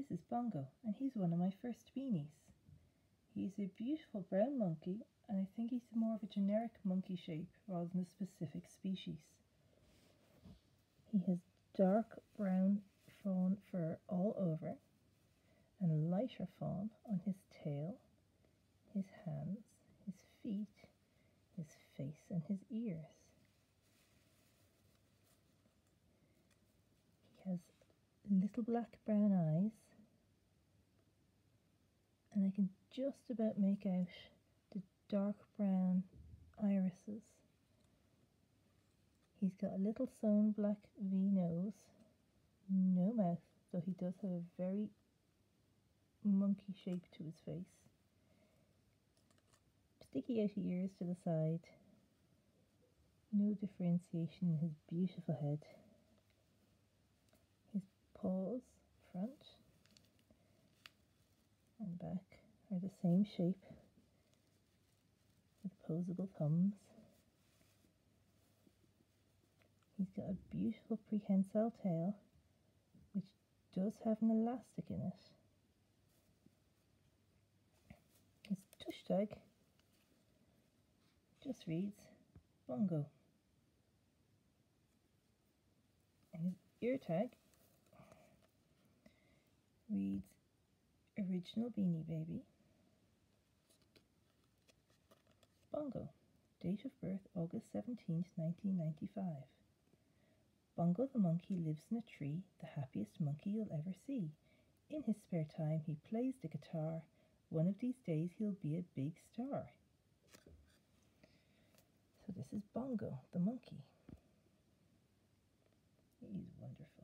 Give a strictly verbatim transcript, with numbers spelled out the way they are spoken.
This is Bongo, and he's one of my first beanies. He's a beautiful brown monkey, and I think he's more of a generic monkey shape rather than a specific species. He has dark brown fawn fur all over, and lighter fawn on his tail, his hands, his feet, his face and his ears. He has little black brown eyes, and I can just about make out the dark brown irises. He's got a little sewn black V nose, no mouth, though he does have a very monkey shape to his face. Sticky out ears to the side, no differentiation in his beautiful head. His paws, front and back, are the same shape with opposable thumbs. He's got a beautiful prehensile tail, which does have an elastic in it. His tush tag just reads Bongo. And his ear tag reads Original Beanie Baby, Bongo, date of birth August seventeenth, nineteen ninety-five. Bongo the monkey lives in a tree, the happiest monkey you'll ever see. In his spare time he plays the guitar. One of these days he'll be a big star. So this is Bongo the monkey. He's wonderful.